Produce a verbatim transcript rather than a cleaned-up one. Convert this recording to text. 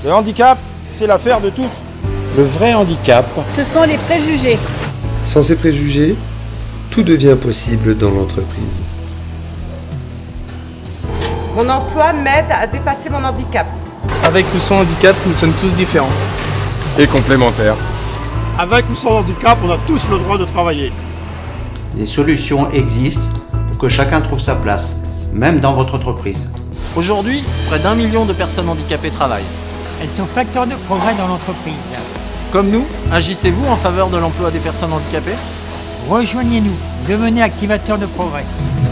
Le handicap, c'est l'affaire de tous. Le vrai handicap, ce sont les préjugés. Sans ces préjugés, tout devient possible dans l'entreprise. Mon emploi m'aide à dépasser mon handicap. Avec ou sans handicap, nous sommes tous différents. Et complémentaires. Avec ou sans handicap, on a tous le droit de travailler. Des solutions existent pour que chacun trouve sa place, même dans votre entreprise. Aujourd'hui, près d'un million de personnes handicapées travaillent. Elles sont facteurs de progrès dans l'entreprise. Comme nous, agissez-vous en faveur de l'emploi des personnes handicapées ? Rejoignez-nous, devenez activateurs de progrès.